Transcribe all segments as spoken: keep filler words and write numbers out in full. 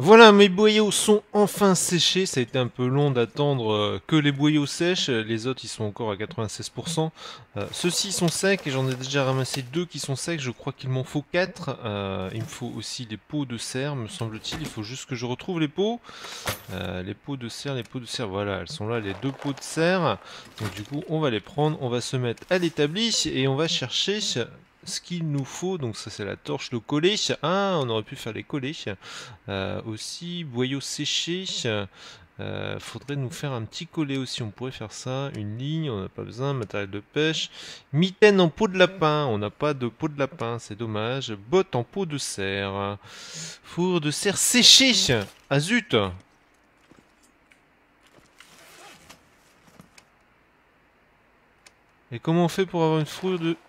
Voilà, mes boyaux sont enfin séchés. Ça a été un peu long d'attendre euh, que les boyaux sèchent. Les autres, ils sont encore à quatre-vingt-seize pour cent. Euh, Ceux-ci sont secs et j'en ai déjà ramassé deux qui sont secs. Je crois qu'il m'en faut quatre. Euh, il me faut aussi les pots de serre, me semble-t-il. Il faut juste que je retrouve les pots. Euh, les pots de serre, les pots de serre, voilà, elles sont là, les deux pots de serre. Donc du coup, on va les prendre, on va se mettre à l'établi et on va chercher ce qu'il nous faut. Donc ça, c'est la torche, le collet. Ah, on aurait pu faire les collets. Euh, aussi, boyaux séchés. Euh, faudrait nous faire un petit collet aussi, on pourrait faire ça, une ligne, on n'a pas besoin, matériel de pêche, mitaine en peau de lapin, on n'a pas de peau de lapin, c'est dommage, bottes en peau de cerf, four de cerf séché, ah zut. Et comment on fait pour avoir une fourrure de...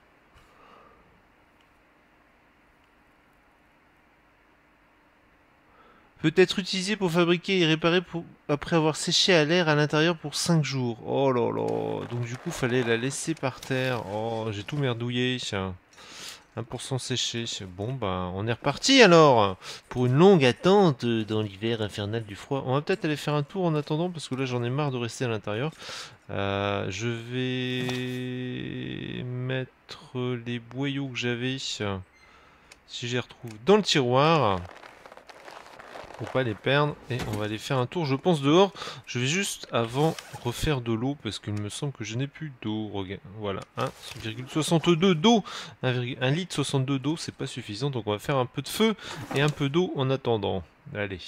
Peut être utilisé pour fabriquer et réparer pour... après avoir séché à l'air à l'intérieur pour cinq jours. Oh là là. Donc du coup, fallait la laisser par terre. Oh, j'ai tout merdouillé. un pour cent séché. Bon, bah, on est reparti alors. Pour une longue attente dans l'hiver infernal du froid. On va peut-être aller faire un tour en attendant parce que là, j'en ai marre de rester à l'intérieur. Euh, je vais mettre les boyaux que j'avais, si je les retrouve, dans le tiroir pour pas les perdre, et on va aller faire un tour, je pense, dehors. Je vais juste avant refaire de l'eau parce qu'il me semble que je n'ai plus d'eau. Voilà, un virgule soixante-deux d'eau, un litre soixante-deux d'eau, c'est pas suffisant, donc on va faire un peu de feu et un peu d'eau en attendant. Allez,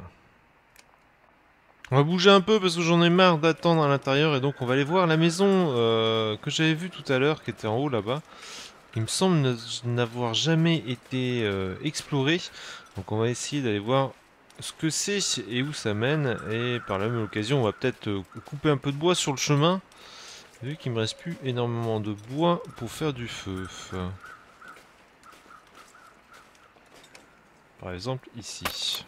on va bouger un peu parce que j'en ai marre d'attendre à l'intérieur, et donc on va aller voir la maison euh, que j'avais vue tout à l'heure, qui était en haut là-bas. Il me semble n'avoir jamais été euh, exploré, donc on va essayer d'aller voir ce que c'est et où ça mène, et par la même occasion on va peut-être euh, couper un peu de bois sur le chemin, vu qu'il me reste plus énormément de bois pour faire du feu. Par exemple ici.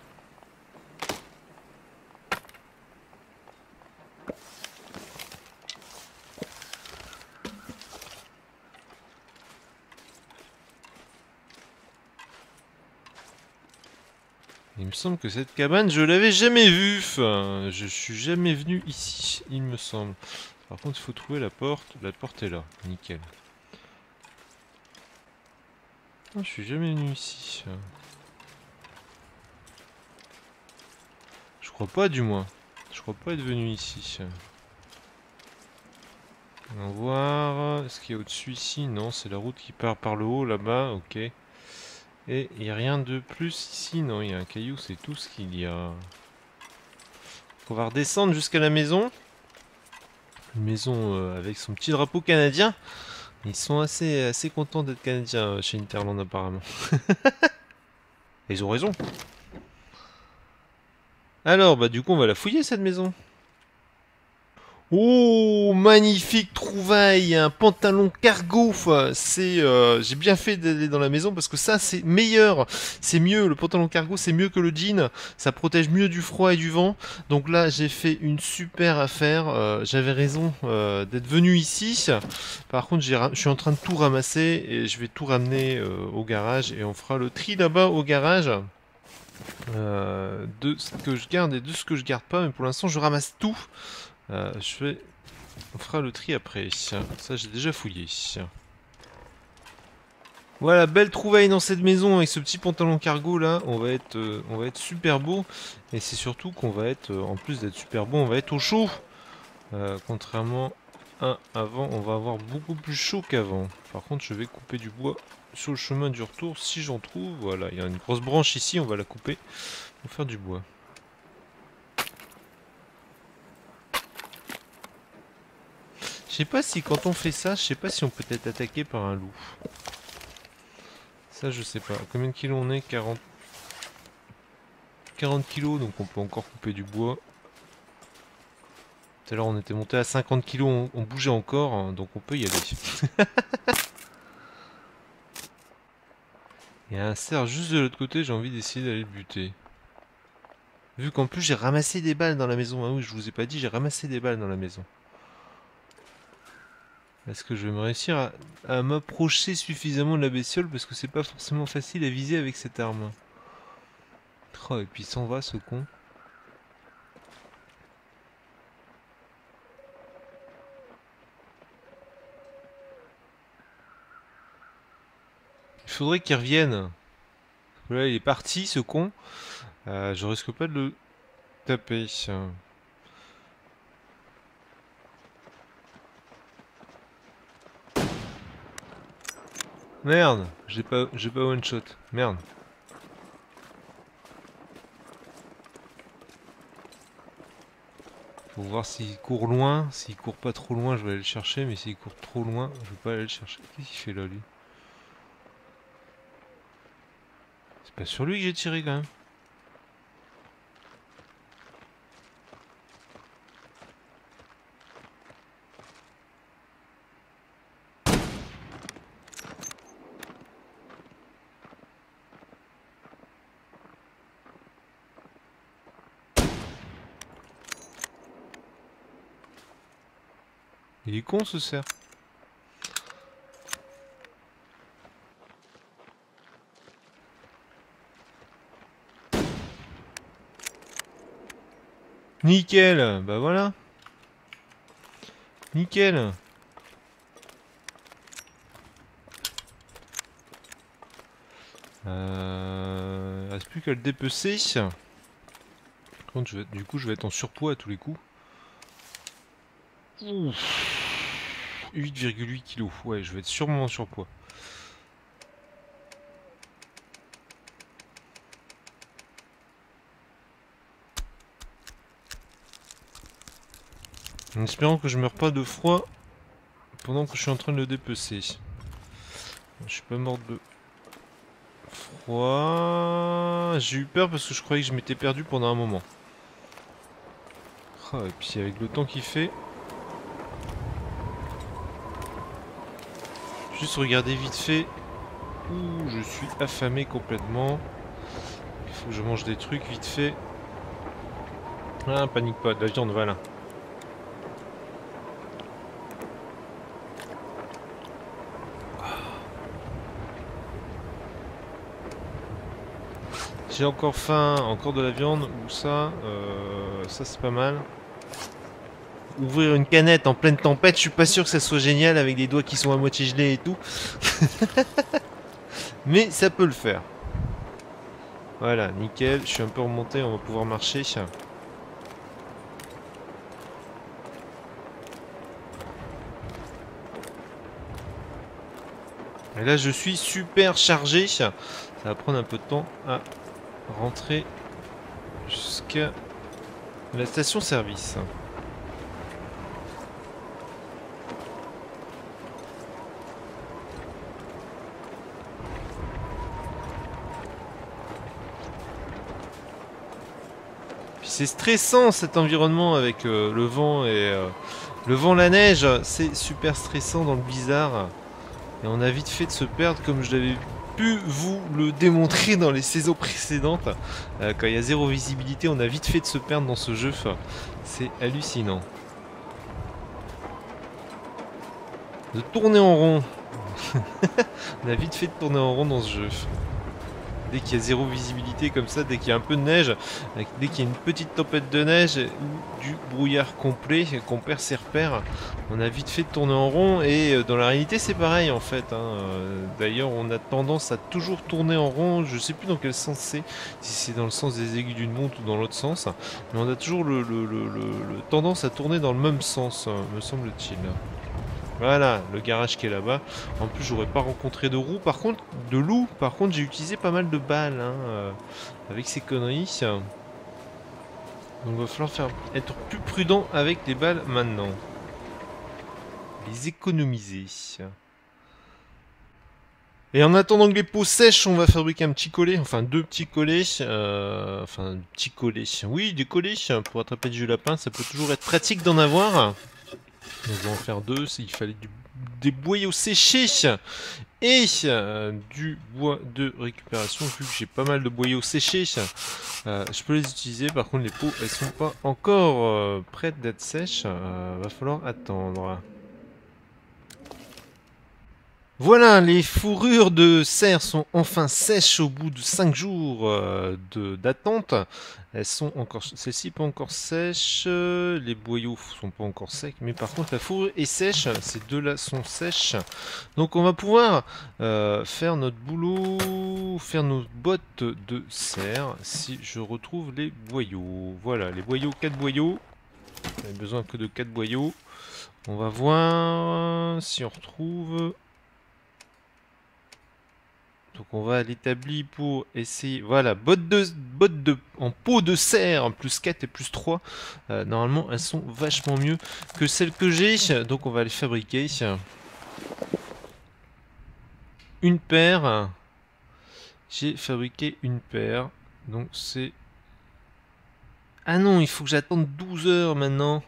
Il me semble que cette cabane, je l'avais jamais vue. Enfin, je suis jamais venu ici, il me semble. Par contre, il faut trouver la porte. La porte est là, nickel. Ah, je suis jamais venu ici. Je crois pas, du moins. Je crois pas être venu ici. On va voir. Est-ce qu'il y a au-dessus ici? Non, c'est la route qui part par le haut là-bas. Ok. Et il n'y a rien de plus ici. Non, il y a un caillou, c'est tout ce qu'il y a. On va redescendre jusqu'à la maison. Une maison euh, avec son petit drapeau canadien. Ils sont assez, assez contents d'être canadiens euh, chez Interland apparemment. Ils ont raison. Alors, bah du coup, on va la fouiller cette maison. Oh, magnifique trouvaille, un pantalon cargo. C'est, euh, j'ai bien fait d'aller dans la maison parce que ça, c'est meilleur, c'est mieux. Le pantalon cargo, c'est mieux que le jean. Ça protège mieux du froid et du vent. Donc là, j'ai fait une super affaire. Euh, j'avais raison euh, d'être venu ici. Par contre, je suis en train de tout ramasser et je vais tout ramener euh, au garage et on fera le tri là-bas au garage. Euh, de ce que je garde et de ce que je garde pas, mais pour l'instant, je ramasse tout. Euh, je vais... On fera le tri après. Ça, j'ai déjà fouillé. Voilà, belle trouvaille dans cette maison avec ce petit pantalon cargo là. On va être, euh, on va être super beau. Et c'est surtout qu'on va être, euh, en plus d'être super beau, on va être au chaud. Euh, contrairement à avant, on va avoir beaucoup plus chaud qu'avant. Par contre, je vais couper du bois sur le chemin du retour si j'en trouve. Voilà, il y a une grosse branche ici, on va la couper pour faire du bois. Je sais pas si quand on fait ça, je sais pas si on peut être attaqué par un loup. Ça je sais pas. Combien de kilos on est? quarante... quarante kilos, donc on peut encore couper du bois. Tout à l'heure on était monté à cinquante kilos, on, on bougeait encore, hein, donc on peut y aller. Il y a un cerf juste de l'autre côté, j'ai envie d'essayer d'aller le buter. Vu qu'en plus j'ai ramassé des balles dans la maison. Ah oui, je vous ai pas dit, j'ai ramassé des balles dans la maison. Est-ce que je vais me réussir à, à m'approcher suffisamment de la bestiole? Parce que c'est pas forcément facile à viser avec cette arme. Oh, et puis il s'en va ce con. Il faudrait qu'il revienne. Là il est parti ce con. Euh, je risque pas de le taper. Merde, j'ai pas, j'ai pas one shot. Merde. Faut voir s'il court loin. S'il court pas trop loin, je vais aller le chercher. Mais s'il court trop loin, je vais pas aller le chercher. Qu'est-ce qu'il fait là, lui? C'est pas sur lui que j'ai tiré quand même. Il est con ce cerf. Nickel, bah voilà. Nickel. Euh... Il reste plus qu'à le dépecer. Par contre, je vais... du coup, je vais être en surpoids à tous les coups. huit virgule huit kilos. Ouais, je vais être sûrement en surpoids. En espérant que je meurs pas de froid pendant que je suis en train de le dépecer. Je suis pas mort de froid. J'ai eu peur parce que je croyais que je m'étais perdu pendant un moment. Oh, et puis avec le temps qu'il fait... Juste regarder vite fait. Ouh, je suis affamé complètement. Il faut que je mange des trucs vite fait. Ah, panique pas, de la viande, voilà. J'ai encore faim, encore de la viande, ou ça, euh, ça c'est pas mal. Ouvrir une canette en pleine tempête, je suis pas sûr que ça soit génial avec des doigts qui sont à moitié gelés et tout. Mais ça peut le faire. Voilà, nickel, je suis un peu remonté, on va pouvoir marcher. Et là je suis super chargé. Ça va prendre un peu de temps à rentrer jusqu'à la station service. Puis c'est stressant cet environnement avec euh, le vent et euh, le vent, la neige, c'est super stressant dans le blizzard. Et on a vite fait de se perdre comme je l'avais pu vous le démontrer dans les saisons précédentes. Euh, quand il y a zéro visibilité, on a vite fait de se perdre dans ce jeu. C'est hallucinant. De tourner en rond. On a vite fait de tourner en rond dans ce jeu. Dès qu'il y a zéro visibilité comme ça, dès qu'il y a un peu de neige, dès qu'il y a une petite tempête de neige ou du brouillard complet, qu'on perd ses repères, on a vite fait de tourner en rond. Et dans la réalité c'est pareil en fait, hein. D'ailleurs on a tendance à toujours tourner en rond, je sais plus dans quel sens c'est, si c'est dans le sens des aiguilles d'une montre ou dans l'autre sens, mais on a toujours le, le, le, le, le tendance à tourner dans le même sens, me semble-t-il. Voilà, le garage qui est là-bas. En plus, j'aurais pas rencontré de roues. Par contre, de loups. Par contre, j'ai utilisé pas mal de balles hein, euh, avec ces conneries. Donc, il va falloir faire, être plus prudent avec les balles maintenant. Les économiser. Et en attendant que les peaux sèchent, on va fabriquer un petit collet. Enfin, deux petits collets. Euh, enfin, un petit collet. Oui, des collets pour attraper du lapin. Ça peut toujours être pratique d'en avoir. Donc on va en faire deux, il fallait du, des boyaux séchés et euh, du bois de récupération. Vu que j'ai pas mal de boyaux séchés, euh, je peux les utiliser. Par contre les peaux elles sont pas encore euh, prêtes d'être sèches, euh, va falloir attendre. Voilà, les fourrures de cerf sont enfin sèches au bout de cinq jours euh, de- d'attente. Elles sont encore, celle-ci pas encore sèche, les boyaux sont pas encore secs, mais par contre la fourrure est sèche, ces deux-là sont sèches. Donc on va pouvoir euh, faire notre boulot, faire nos bottes de cerf si je retrouve les boyaux. Voilà, les boyaux, quatre boyaux. On a besoin que de quatre boyaux. On va voir si on retrouve... Donc on va à l'établi pour essayer... Voilà, bottes de, bottes de, en peau de cerf, plus quatre et plus trois. Euh, normalement, elles sont vachement mieux que celles que j'ai. Donc on va les fabriquer. Une paire. J'ai fabriqué une paire. Donc c'est... Ah non, il faut que j'attende douze heures maintenant.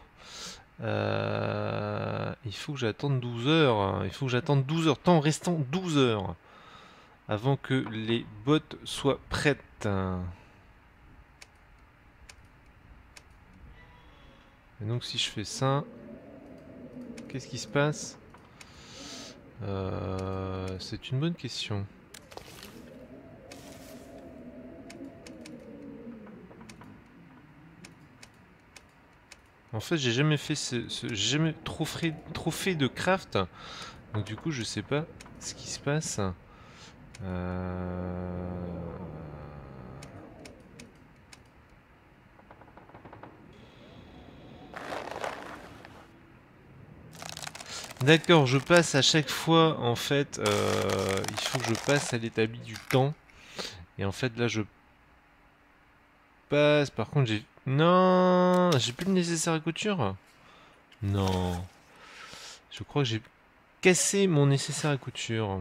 Euh, il faut que j'attende douze heures. Il faut que j'attende douze heures. Temps restant douze heures. Avant que les bottes soient prêtes. Et donc si je fais ça, qu'est-ce qui se passe? euh, C'est une bonne question. En fait, j'ai jamais fait ce, ce j'ai jamais trop fait, trop fait de craft, donc du coup, je sais pas ce qui se passe. Euh... D'accord, je passe à chaque fois, en fait, euh, il faut que je passe à l'établi du temps. Et en fait, là, je passe. Par contre, j'ai... Non, j'ai plus le nécessaire à couture. Non. Je crois que j'ai cassé mon nécessaire à couture.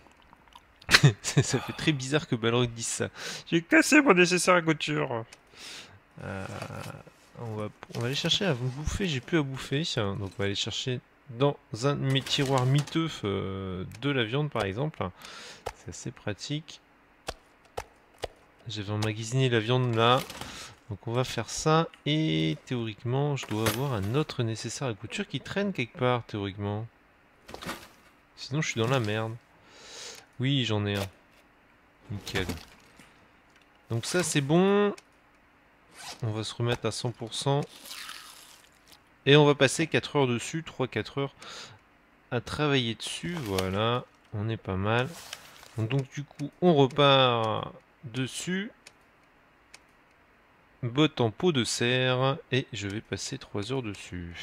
Ça fait très bizarre que Balrog dise ça. J'ai cassé mon nécessaire à couture. Euh, on, va, on va aller chercher à bouffer. J'ai plus à bouffer. Donc on va aller chercher dans un de mes tiroirs miteux euh, de la viande par exemple. C'est assez pratique. J'avais emmagasiné la viande là. Donc on va faire ça. Et théoriquement, je dois avoir un autre nécessaire à couture qui traîne quelque part théoriquement. Sinon je suis dans la merde. Oui, j'en ai un. Nickel. Donc ça c'est bon. On va se remettre à cent pour cent. Et on va passer quatre heures dessus. trois quatre heures à travailler dessus. Voilà. On est pas mal. Donc du coup on repart dessus. Botte en peau de cerf. Et je vais passer trois heures dessus.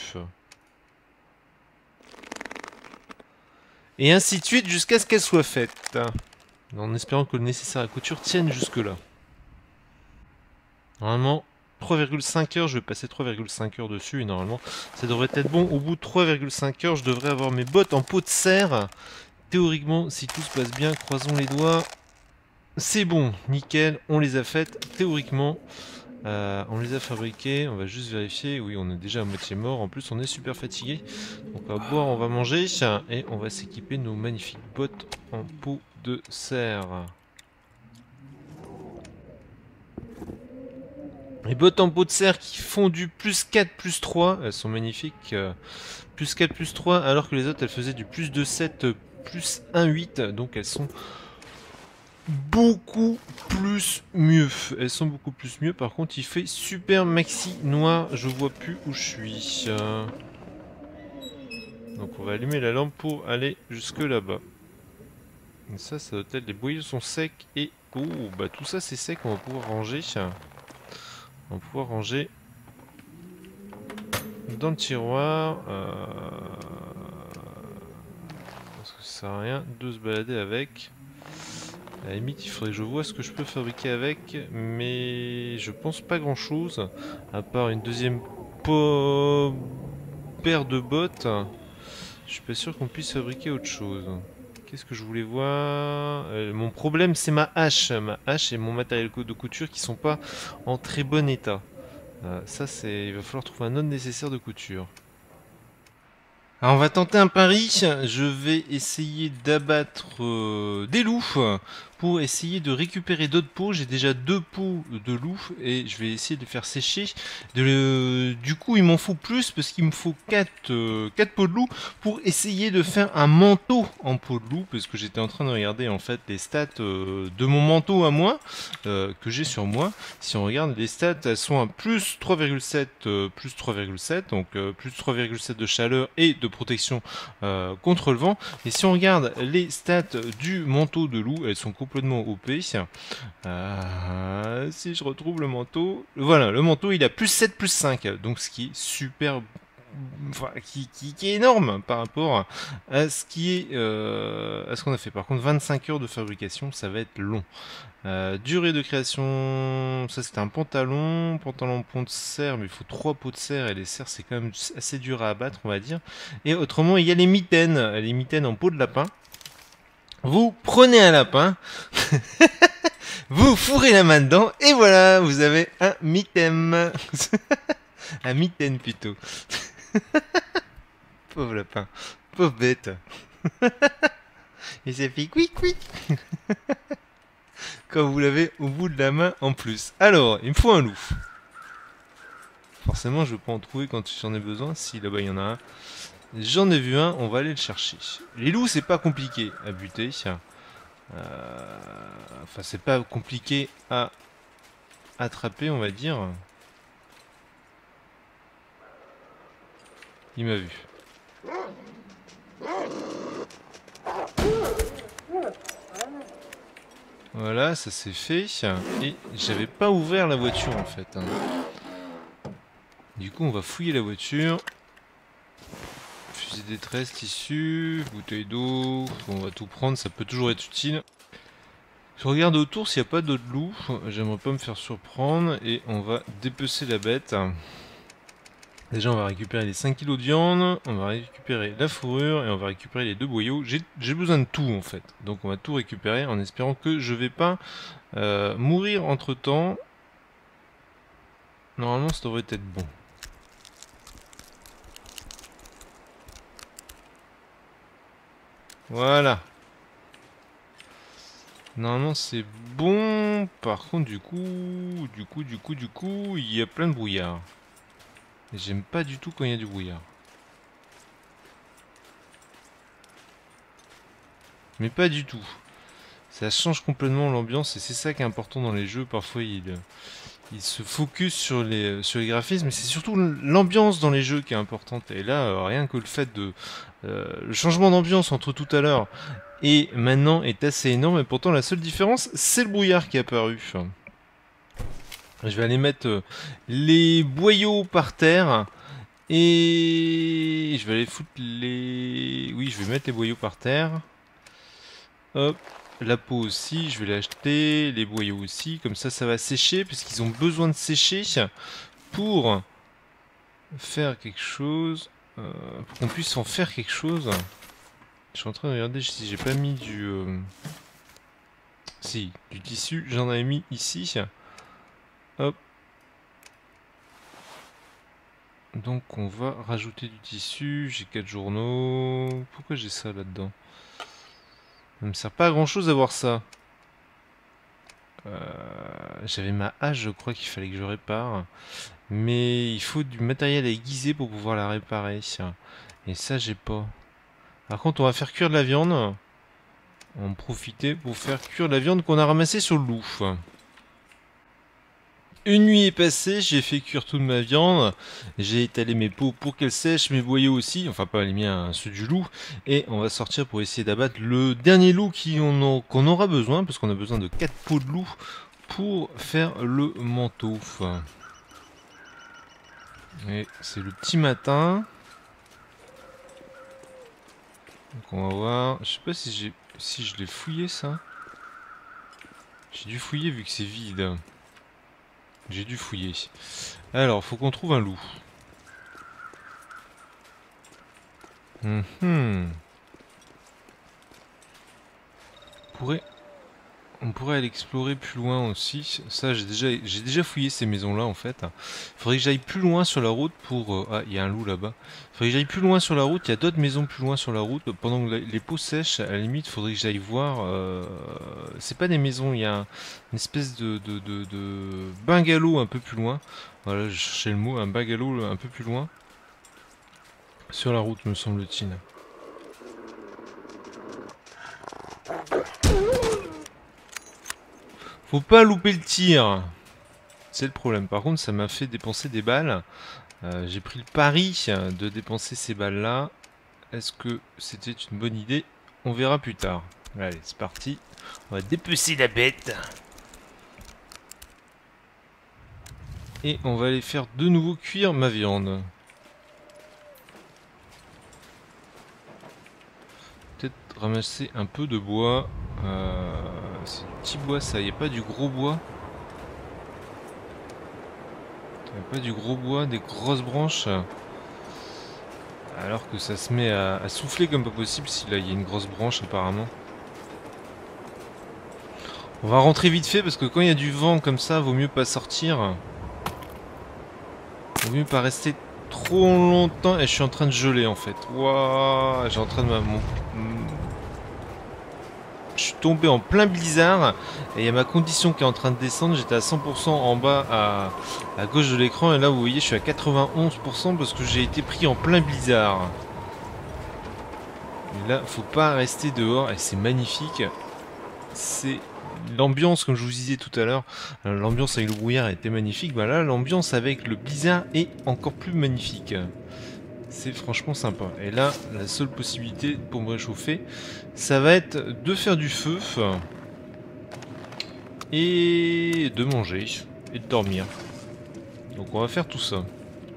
Et ainsi de suite jusqu'à ce qu'elle soit faite. En espérant que le nécessaire à couture tienne jusque là. Normalement, trois virgule cinq heures, je vais passer trois virgule cinq heures dessus et normalement, ça devrait être bon. Au bout de trois virgule cinq heures, je devrais avoir mes bottes en peau de cerf. Théoriquement, si tout se passe bien, croisons les doigts. C'est bon, nickel, on les a faites. Théoriquement, euh, on les a fabriquées. On va juste vérifier. Oui, on est déjà à moitié mort. En plus, on est super fatigué. Donc, on va boire, on va manger et on va s'équiper nos magnifiques bottes en peau de cerf. Les bottes en peau de cerf qui font du plus quatre, plus trois, elles sont magnifiques. Euh, plus quatre, plus trois, alors que les autres elles faisaient du plus deux, sept, plus un, huit. Donc elles sont beaucoup plus mieux. Elles sont beaucoup plus mieux. Par contre, il fait super maxi noir. Je vois plus où je suis. Euh... Donc on va allumer la lampe pour aller jusque là-bas. Ça, ça doit être... Les boyaux sont secs et... Oh, bah tout ça c'est sec, on va pouvoir ranger. On va pouvoir ranger dans le tiroir. Euh... Parce que ça sert à rien de se balader avec. À la limite, il faudrait que je vois ce que je peux fabriquer avec. Mais je pense pas grand chose. À part une deuxième po... paire de bottes. Je suis pas sûr qu'on puisse fabriquer autre chose. Qu'est-ce que je voulais voir? euh, Mon problème c'est ma hache. Ma hache et mon matériel de couture qui sont pas en très bon état. Euh, ça c'est... Il va falloir trouver un autre nécessaire de couture. Alors on va tenter un pari. Je vais essayer d'abattre euh, des loups pour essayer de récupérer d'autres peaux. J'ai déjà deux peaux de loup et je vais essayer de les faire sécher. De le... Du coup, il m'en faut plus parce qu'il me faut quatre euh, peaux de loup pour essayer de faire un manteau en peau de loup, parce que j'étais en train de regarder en fait les stats euh, de mon manteau à moi euh, que j'ai sur moi. Si on regarde les stats, elles sont à plus trois virgule sept, euh, plus trois virgule sept, donc euh, plus trois virgule sept de chaleur et de protection euh, contre le vent. Et si on regarde les stats du manteau de loup, elles sont complètement O P. Euh, si je retrouve le manteau, voilà, le manteau il a plus sept, plus cinq, donc ce qui est super, enfin, qui, qui, qui est énorme par rapport à ce qui est euh, à ce qu'on a fait. Par contre, vingt-cinq heures de fabrication, ça va être long. Euh, durée de création, ça c'était un pantalon, pantalon pont de serre, mais il faut trois pots de serre et les serres c'est quand même assez dur à abattre, on va dire. Et autrement, il y a les mitaines, les mitaines en peau de lapin. Vous prenez un lapin, vous fourrez la main dedans et voilà, vous avez un mitaine. Un mitaine plutôt. Pauvre lapin, pauvre bête. Et ça fait quick quick. Quand vous l'avez au bout de la main en plus. Alors, il me faut un loup. Forcément, je vais pas en trouver quand j'en ai besoin. Si, là-bas, il y en a un. J'en ai vu un, on va aller le chercher. Les loups, c'est pas compliqué à buter. Euh... Enfin, c'est pas compliqué à attraper, on va dire. Il m'a vu. Voilà, ça s'est fait. Et j'avais pas ouvert la voiture en fait. Hein. Du coup, on va fouiller la voiture. Fusil de détresse, tissu, bouteille d'eau. On va tout prendre, ça peut toujours être utile. Je regarde autour s'il n'y a pas d'autres loups. J'aimerais pas me faire surprendre. Et on va dépecer la bête. Déjà, on va récupérer les cinq kilos de viande, on va récupérer la fourrure et on va récupérer les deux boyaux. J'ai besoin de tout en fait. Donc on va tout récupérer en espérant que je vais pas euh, mourir entre temps. Normalement, ça devrait être bon. Voilà. Normalement, c'est bon. Par contre, du coup, du coup, du coup, du coup, il y a plein de brouillard. Et j'aime pas du tout quand il y a du brouillard. Mais pas du tout. Ça change complètement l'ambiance et c'est ça qui est important dans les jeux. Parfois, il, il se focus sur les, sur les graphismes, mais c'est surtout l'ambiance dans les jeux qui est importante. Et là, euh, rien que le fait de... Euh, le changement d'ambiance entre tout à l'heure et maintenant est assez énorme. Et pourtant, la seule différence, c'est le brouillard qui est apparu. Je vais aller mettre euh, les boyaux par terre. Et je vais aller foutre les... Oui, je vais mettre les boyaux par terre. Hop. La peau aussi, je vais l'acheter. Les boyaux aussi. Comme ça, ça va sécher. Parce qu'ils ont besoin de sécher pour faire quelque chose. Euh, pour qu'on puisse en faire quelque chose. Je suis en train de regarder si j'ai pas mis du... Euh... Si, du tissu. J'en avais mis ici. Hop. Donc on va rajouter du tissu. J'ai quatre journaux. Pourquoi j'ai ça là-dedans? Ça me sert pas à grand chose d'avoir ça. Euh, J'avais ma hache, je crois qu'il fallait que je répare. Mais il faut du matériel à aiguiser pour pouvoir la réparer. Et ça, j'ai pas. Par contre, on va faire cuire de la viande. On va en profiter pour faire cuire de la viande qu'on a ramassée sur le loup. Une nuit est passée, j'ai fait cuire toute ma viande, j'ai étalé mes peaux pour qu'elles sèchent, mes boyaux aussi, enfin pas les miens, ceux du loup, et on va sortir pour essayer d'abattre le dernier loup qu'on qu'on aura besoin, parce qu'on a besoin de quatre peaux de loup pour faire le manteau. Et c'est le petit matin. Donc on va voir, je sais pas si j'ai si je l'ai fouillé ça. J'ai dû fouiller vu que c'est vide. J'ai dû fouiller. Alors, faut qu'on trouve un loup. Hum hum. Pourrait... On pourrait aller explorer plus loin aussi. Ça, j'ai déjà, j'ai déjà fouillé ces maisons-là en fait. Faudrait que j'aille plus loin sur la route pour... euh, Ah, il y a un loup là-bas. Faudrait que j'aille plus loin sur la route. Il y a d'autres maisons plus loin sur la route. Pendant que la- les pots sèchent, à la limite, faudrait que j'aille voir... euh, C'est pas des maisons, il y a un- une espèce de, de, de, de bungalow un peu plus loin. Voilà, je cherchais le mot, un bungalow un peu plus loin. Sur la route, me semble-t-il. Faut pas louper le tir. C'est le problème. Par contre, ça m'a fait dépenser des balles. Euh, j'ai pris le pari de dépenser ces balles-là. Est-ce que c'était une bonne idée? On verra plus tard. Allez, c'est parti. On va dépecer la bête. Et on va aller faire de nouveau cuire ma viande. Peut-être ramasser un peu de bois. Euh, c'est du petit bois ça, il n'y a pas du gros bois. Il n'y a pas du gros bois, des grosses branches. Alors que ça se met à, à souffler comme pas possible si là il y a une grosse branche apparemment. On va rentrer vite fait parce que quand il y a du vent comme ça, vaut mieux pas sortir. Vaut mieux pas rester trop longtemps. Et je suis en train de geler en fait. Waouh, j'ai en train de ma... mon- Je suis tombé en plein blizzard et il y a ma condition qui est en train de descendre. J'étais à cent pour cent en bas à, à gauche de l'écran et là vous voyez je suis à quatre-vingt-onze pour cent parce que j'ai été pris en plein blizzard. Et là faut pas rester dehors et c'est magnifique. C'est l'ambiance comme je vous disais tout à l'heure. L'ambiance avec le brouillard était magnifique. Bah là l'ambiance avec le blizzard est encore plus magnifique. C'est franchement sympa. Et là, la seule possibilité pour me réchauffer, ça va être de faire du feu et de manger et de dormir. Donc on va faire tout ça.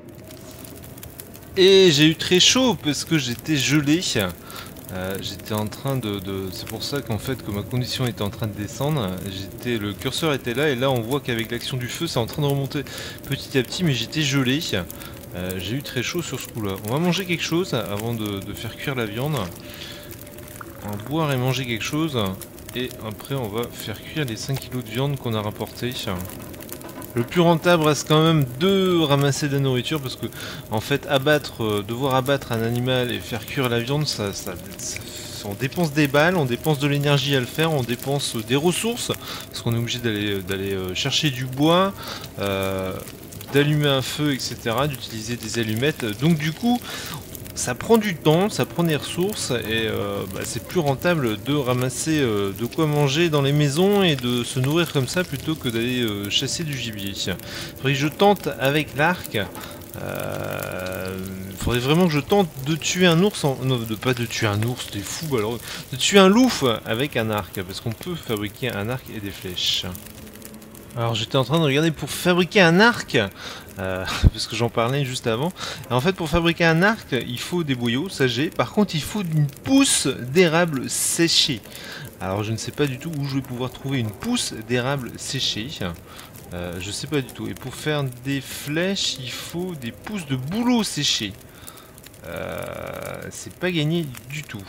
Et j'ai eu très chaud parce que j'étais gelé. Euh, j'étais en train de... de... C'est pour ça qu'en fait que ma condition était en train de descendre. J'étais, le curseur était là et là on voit qu'avec l'action du feu c'est en train de remonter petit à petit mais j'étais gelé. Euh, j'ai eu très chaud sur ce coup là. On va manger quelque chose avant de, de faire cuire la viande. On va boire et manger quelque chose. Et après on va faire cuire les cinq kilos de viande qu'on a rapporté. Le plus rentable reste quand même de ramasser de la nourriture parce que en fait abattre, euh, devoir abattre un animal et faire cuire la viande, ça, ça, ça- on dépense des balles, on dépense de l'énergie à le faire, on dépense des ressources parce qu'on est obligé d'aller d'aller euh, chercher du bois, euh, d'allumer un feu, et cetera, d'utiliser des allumettes. Donc du coup, ça prend du temps, ça prend des ressources et euh, bah, c'est plus rentable de ramasser euh, de quoi manger dans les maisons et de se nourrir comme ça plutôt que d'aller euh, chasser du gibier. Faudrait que je tente avec l'arc. Euh, faudrait vraiment que je tente de tuer un ours en... Non, de pas de tuer un ours, t'es fou alors. De tuer un loup avec un arc, parce qu'on peut fabriquer un arc et des flèches. Alors j'étais en train de regarder pour fabriquer un arc, euh, parce que j'en parlais juste avant. Et en fait pour fabriquer un arc, il faut des boyaux, ça j'ai. Par contre il faut une pousse d'érable séchée. Alors je ne sais pas du tout où je vais pouvoir trouver une pousse d'érable séchée. Euh, je sais pas du tout. Et pour faire des flèches, il faut des pousses de bouleau séchées. Euh, C'est pas gagné du tout.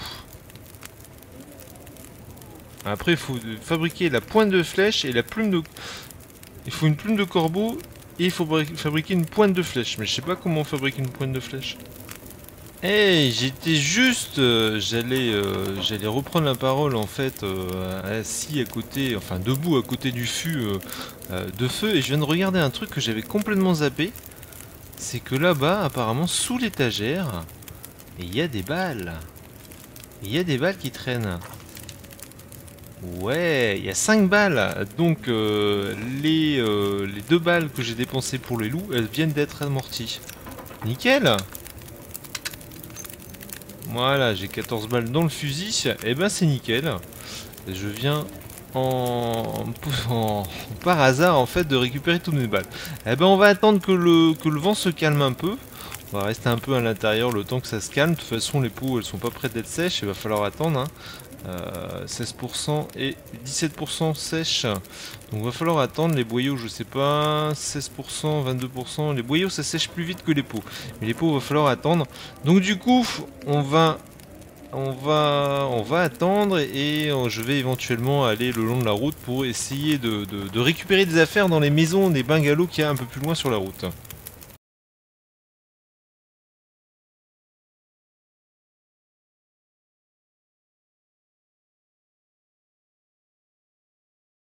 Après il faut fabriquer la pointe de flèche et la plume de... Il faut une plume de corbeau et il faut fabriquer une pointe de flèche. Mais je sais pas comment fabriquer une pointe de flèche. Hey, j'étais juste... euh, J'allais euh, j'allais reprendre la parole en fait, euh, assis à côté, enfin debout à côté du fût euh, euh, de feu. Et je viens de regarder un truc que j'avais complètement zappé. C'est que là-bas, apparemment, sous l'étagère, il y a des balles. Il y a des balles qui traînent. Ouais, il y a cinq balles, donc euh, les, euh, les deux balles que j'ai dépensées pour les loups, elles viennent d'être amorties. Nickel. Voilà, j'ai quatorze balles dans le fusil, et ben c'est nickel. Je viens en, en par hasard en fait de récupérer toutes mes balles. Et ben on va attendre que le, que le vent se calme un peu. On va rester un peu à l'intérieur le temps que ça se calme. De toute façon les peaux elles sont pas prêtes d'être sèches, il va falloir attendre. Hein. Euh, seize pour cent et dix-sept pour cent sèche, donc va falloir attendre. Les boyaux je sais pas, seize pour cent, vingt-deux pour cent, les boyaux ça sèche plus vite que les pots, mais les pots va falloir attendre. Donc du coup on va on va, on va attendre et euh, je vais éventuellement aller le long de la route pour essayer de, de- de récupérer des affaires dans les maisons, des bungalows qu'il y a un peu plus loin sur la route.